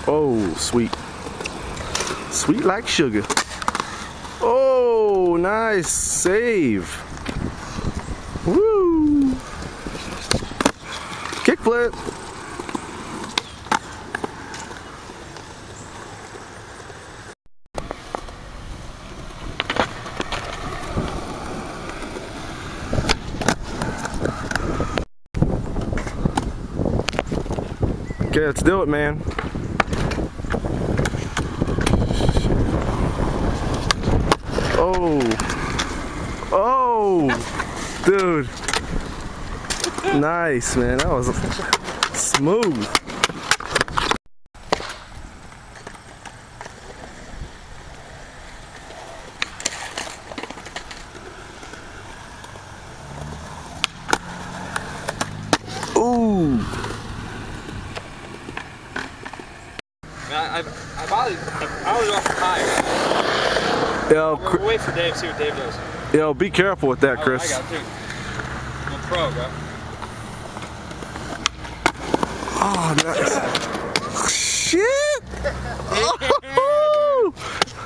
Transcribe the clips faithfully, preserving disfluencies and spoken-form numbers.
Oh, sweet. Sweet like sugar. Oh, nice save. Woo! Kickflip. Okay, let's do it, man. Oh. Oh. Dude. Nice, man. That was smooth. Ooh. I, I, I, probably, I was off high. Yo, we'll wait for Dave, see what Dave does. Yo, be careful with that, Chris. I, I got two. I'm a pro, bro. Oh, nice. Shit! Oh.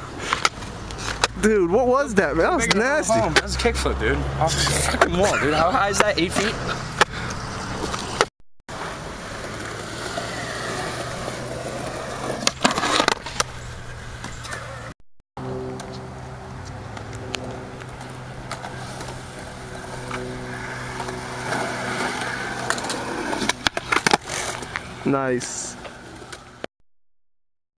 Dude, what was that, man? That was nasty. That was a kickflip, dude. Off the fucking wall, dude. How high is that? Eight feet? Nice.